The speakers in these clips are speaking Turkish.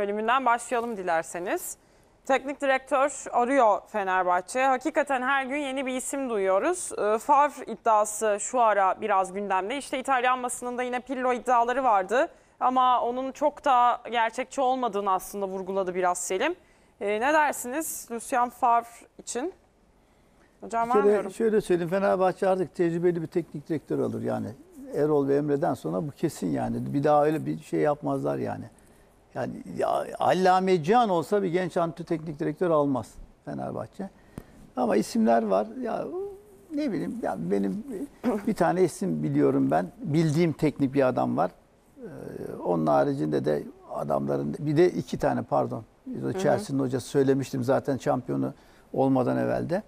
bölümünden başlayalım dilerseniz. Teknik direktör arıyor Fenerbahçe. Hakikaten her gün yeni bir isim duyuyoruz. Favre iddiası şu ara biraz gündemde. İşte İtalyan basınında yine Pirlo iddiaları vardı. Ama onun çok da gerçekçi olmadığını aslında vurguladı biraz Selim. Ne dersiniz Lucien Favre için? Hocam vermiyorum. Şöyle söyleyeyim, Fenerbahçe artık tecrübeli bir teknik direktör olur yani. Erol ve Emre'den sonra bu kesin yani. Bir daha öyle bir şey yapmazlar yani. Yani Allame Cihan olsa bir genç teknik direktör almaz Fenerbahçe. Ama isimler var. Ya ne bileyim ya, benim bir tane isim biliyorum ben. Bildiğim teknik bir adam var. Onun haricinde de adamların bir de iki tane pardon. Chelsea'nin hocası söylemiştim zaten şampiyonu olmadan evvelde.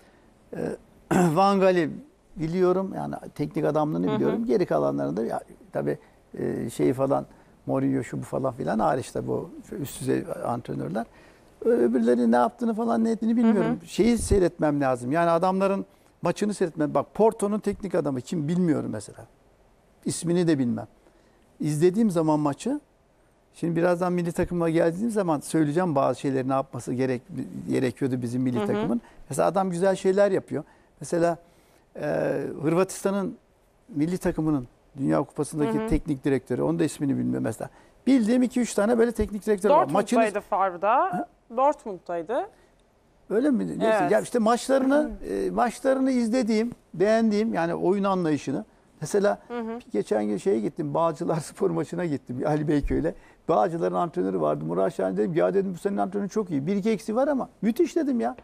Van Gaal'i biliyorum yani teknik adamlığını biliyorum. Geri kalanlarında ya, tabii şeyi falan Mourinho şu bu falan filan hariç tabii bu üst düzey antrenörler. Öbürleri ne yaptığını falan ne ettiğini bilmiyorum. Şeyi seyretmem lazım. Yani adamların maçını seyretmem. Bak Porto'nun teknik adamı kim bilmiyorum mesela. İsmini de bilmem. İzlediğim zaman maçı şimdi birazdan milli takıma geldiğim zaman söyleyeceğim bazı şeyleri ne yapması gerekiyordu bizim milli takımın. Mesela adam güzel şeyler yapıyor. Mesela Hırvatistan'ın milli takımının Dünya Kupası'ndaki teknik direktörü. Onun da ismini bilmiyorum mesela. Bildiğim 2-3 tane böyle teknik direktör var. Dortmund'daydı Favre'da. Dortmund'daydı. Öyle mi? Neyse. Evet. Ya işte maçlarını izlediğim, beğendiğim yani oyun anlayışını. Mesela geçen gün şeye gittim. Bağcılar Spor maçına gittim Ali Beyköy'le. Bağcılar'ın antrenörü vardı. Murat Şahin dedim. Ya dedim bu senin antrenörün çok iyi. Bir iki eksiği var ama müthiş dedim ya.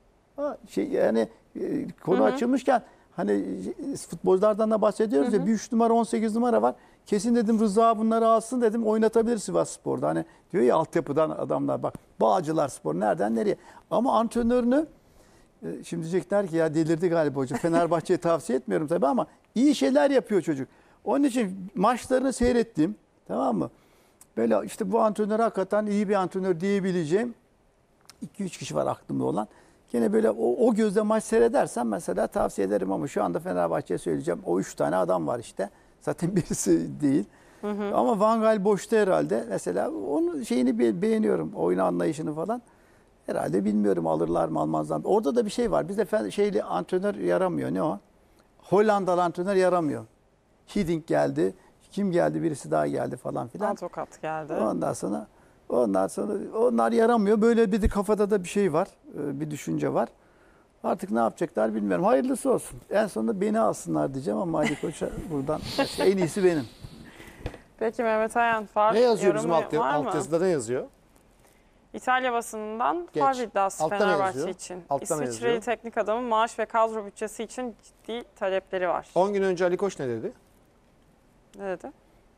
Yani konu açılmışken hani futbolculardan da bahsediyoruz ya bir 3 numara 18 numara var. Kesin dedim Rıza bunları alsın dedim oynatabilir Sivasspor'da. Hani diyor ya altyapıdan adamlar bak Bağcılar Spor nereden nereye. Ama antrenörünü şimdi diyecekler ki ya delirdi galiba hoca. Fenerbahçe'ye tavsiye etmiyorum tabii ama iyi şeyler yapıyor çocuk. Onun için maçlarını seyrettim tamam mı? Böyle işte bu antrenör hakikaten iyi bir antrenör diyebileceğim 2-3 kişi var aklımda olan. Gene böyle o gözle maç seyredersen mesela tavsiye ederim ama şu anda Fenerbahçe'ye söyleyeceğim. O 3 tane adam var işte. Zaten birisi değil. Ama Van Gaal boşta herhalde. Mesela onun şeyini beğeniyorum. Oyun anlayışını falan. Herhalde bilmiyorum alırlar mı almazlar mı. Orada da bir şey var. Bizde şeyli antrenör yaramıyor. Ne o? Hollandalı antrenör yaramıyor. Hiddink geldi. Kim geldi? Birisi daha geldi falan filan. Tokat geldi. Ondan sonra onlar yaramıyor. Böyle bir de kafada da bir şey var. Bir düşünce var. Artık ne yapacaklar bilmiyorum. Hayırlısı olsun. En sonunda beni alsınlar diyeceğim ama Ali Koç'a buradan en iyisi benim. Peki Mehmet Ayan Favre ne yazıyor bizim altyazıda ne yazıyor? İtalya basınından Favre iddiası Fenerbahçe için. İsviçreli teknik adamın maaş ve kadro bütçesi için ciddi talepleri var. 10 gün önce Ali Koç ne dedi? Ne dedi?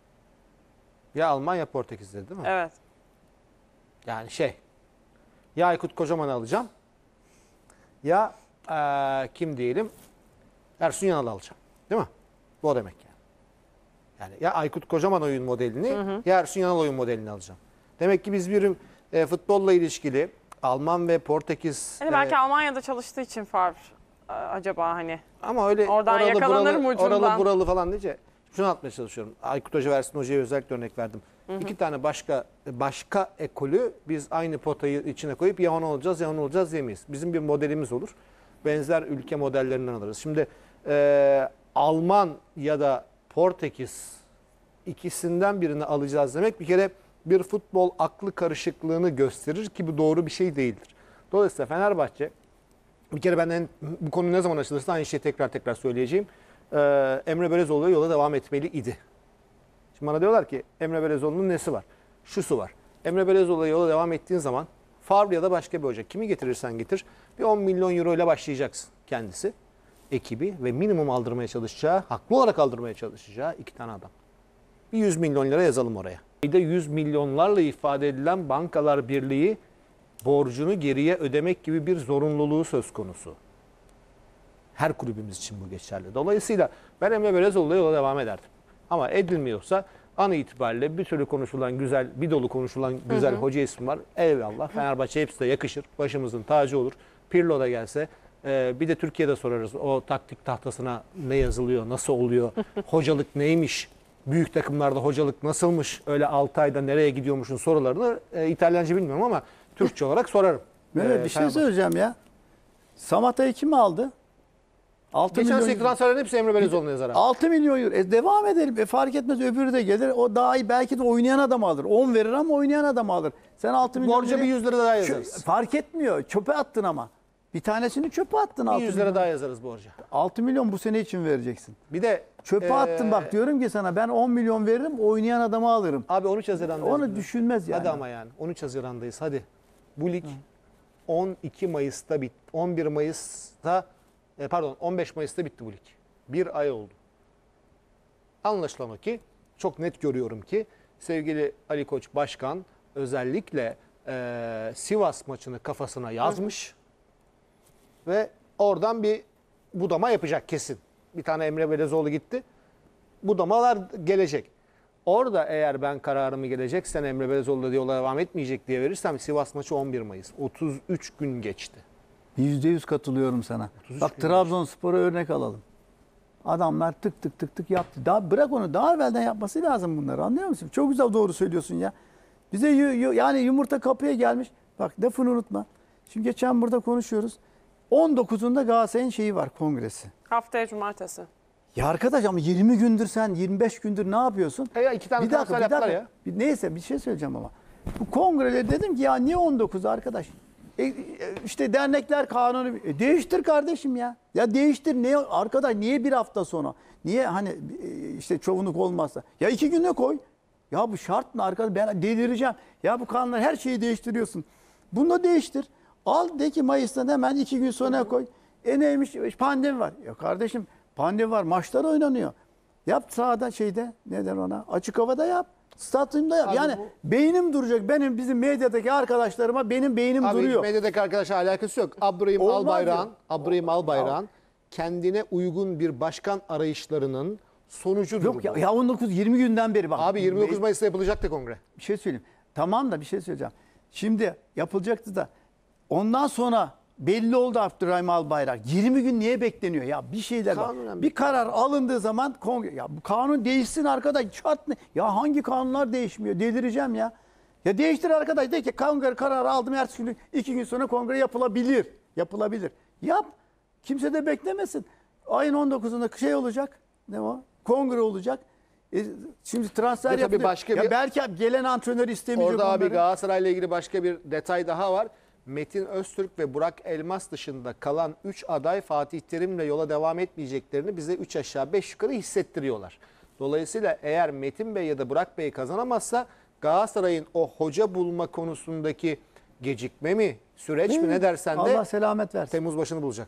Ya Alman ya Portekiz dedi değil mi? Evet. Yani ya Aykut Kocaman'ı alacağım ya kim diyelim Ersun Yanal'ı alacağım. Değil mi? Bu o demek yani. Yani ya Aykut Kocaman oyun modelini ya Ersun Yanal oyun modelini alacağım. Demek ki biz bir futbolla ilişkili Alman ve Portekiz... Hani belki Almanya'da çalıştığı için Favre acaba hani. Ama öyle oradan yakalanır mı ucundan? Oralı buralı falan diyece şunu atmaya çalışıyorum. Aykut Hoca ve Ersun Hoca'ya özellikle örnek verdim. İki tane başka ekolü biz aynı potayı içine koyup ya onu olacağız ya onu olacağız diyemeyiz. Bizim bir modelimiz olur. Benzer ülke modellerinden alırız. Şimdi Alman ya da Portekiz ikisinden birini alacağız demek bir kere bir futbol aklı karışıklığını gösterir ki bu doğru bir şey değildir. Dolayısıyla Fenerbahçe bir kere benden bu konu ne zaman açılırsa aynı şeyi tekrar söyleyeceğim. Emre Belözoğlu'ya yola devam etmeli idi. Şimdi bana diyorlar ki Emre Belözoğlu'nun nesi var? Şusu var. Emre Belözoğlu'ya yola devam ettiğin zaman Favre ya da başka bir hoca kimi getirirsen getir bir 10 milyon euro ile başlayacaksın kendisi, ekibi ve minimum aldırmaya çalışacağı, haklı olarak aldırmaya çalışacağı 2 tane adam. Bir 100 milyon lira yazalım oraya. Bir de 100 milyonlarla ifade edilen Bankalar Birliği borcunu geriye ödemek gibi bir zorunluluğu söz konusu. Her kulübümüz için bu geçerli. Dolayısıyla ben Emre Belözoğlu'ya yola devam ederdim. Ama edilmiyorsa an itibariyle bir türlü konuşulan güzel, bir dolu konuşulan güzel hoca ismi var. Eyvallah. Fenerbahçe hepsi de yakışır. Başımızın tacı olur. Pirlo da gelse bir de Türkiye'de sorarız. O taktik tahtasına ne yazılıyor, nasıl oluyor, hocalık neymiş büyük takımlarda hocalık nasılmış, öyle 6 ayda nereye gidiyormuşun sorularını İtalyanca bilmiyorum ama Türkçe olarak sorarım. Mehmet bir şey Fenerbahçe. söyleyeceğim ya. Samatta'yı kim aldı? 6 Geçen milyon, sene transferlerin hepsi Emre Belözoğlu'na yazar abi. 6 milyon euro. Devam edelim. Fark etmez, öbürü de gelir. O daha iyi, belki de oynayan adam alır. 10 verir ama oynayan adam alır. Sen 6 milyon Borca bir 100 lira daha yazarız. Fark etmiyor. Çöpe attın ama. Bir tanesini çöpe attın. Bir 6 100 lira daha yazarız borca. 6 milyon bu sene için vereceksin. Bir de Çöpe attın, bak diyorum ki sana, ben 10 milyon veririm, oynayan adamı alırım. abi 13 Haziran'dayız. Onu düşünmez yani. Hadi ama yani 13 Haziran'dayız hadi. Bu lig 12 Mayıs'ta bitti. 11 Mayıs'ta 15 Mayıs'ta bitti bu lig. Bir ay oldu. Anlaşılan o ki, çok net görüyorum ki sevgili Ali Koç Başkan özellikle Sivas maçını kafasına yazmış ve oradan bir budama yapacak kesin. Bir tane Emre Belözoğlu gitti. Budamalar gelecek. Orada eğer ben kararımı geleceksen Emre Belözoğlu da yola devam etmeyecek diye verirsem Sivas maçı 11 Mayıs. 33 gün geçti. %100 katılıyorum sana. Bak Trabzonspor'a örnek alalım. Adamlar tık tık tık tık yaptı. Daha bırak onu, daha evvelden yapması lazım bunları, anlıyor musun? Çok güzel, doğru söylüyorsun ya. Bize yani yumurta kapıya gelmiş. Bak lafını unutma. Şimdi geçen burada konuşuyoruz. 19'unda Galatasaray'ın şeyi var, kongresi. Haftaya cumartesi. Ya arkadaş, ama 20 gündür sen 25 gündür ne yapıyorsun? Ya 2 tane transfer yaptılar ya. Neyse bir şey söyleyeceğim ama. Bu kongreleri dedim ki ya niye 19 arkadaş? İşte dernekler kanunu değiştir kardeşim ya. Ya değiştir, ne arkadaş, niye bir hafta sonra? Niye hani işte çoğunluk olmazsa? Ya 2 güne koy. Ya bu şart mı arkadaş? Ben delireceğim. Ya bu kanunlar, her şeyi değiştiriyorsun. Bunu da değiştir. Al de ki Mayıs'tan hemen 2 gün sonra koy. Neymiş? Pandemi var. Ya kardeşim, pandemi var. Maçlar oynanıyor. Yap sahada, şeyde, neden ona? Açık havada yap. Stadyumda yap. Abi yani beynim duracak. Bizim medyadaki arkadaşlarıma benim beynim Abi duruyor. medyadaki arkadaşla alakası yok. Abdurrahim Olmaz Albayrak'ın kendine uygun bir başkan arayışlarının sonucudur. Yok ya 19-20 günden beri bak. Abi 29 Mayıs'ta yapılacaktı kongre. Bir şey söyleyeyim. Tamam da bir şey söyleyeceğim. Şimdi yapılacaktı da ondan sonra belli oldu Abdurrahim Albayrak. 20 gün niye bekleniyor? Ya bir şeyler var. Kanunen Bir karar alındığı zaman kongre, ya bu kanun değişsin arkadaş. Şart ne? Ya hangi kanunlar değişmiyor? Delireceğim ya. Ya değiştir arkadaş, de ki kongre kararı aldım, ertesi gün 2 gün sonra kongre yapılabilir. Yapılabilir. Yap. Kimse de beklemesin. Ayın 19'unda şey olacak. Ne o? Kongre olacak. Şimdi transfer Ve tabii yapılıyor. başka Ya bir- belki gelen antrenör istemeyecek Orada abi onları. Galatasaray'la ilgili başka bir detay daha var. Metin Öztürk ve Burak Elmas dışında kalan 3 aday Fatih Terim'le yola devam etmeyeceklerini bize 3 aşağı 5 yukarı hissettiriyorlar. Dolayısıyla eğer Metin Bey ya da Burak Bey kazanamazsa Galatasaray'ın o hoca bulma konusundaki gecikme mi, süreç mi, ne dersen de Allah selamet versin. Temmuz başını bulacak.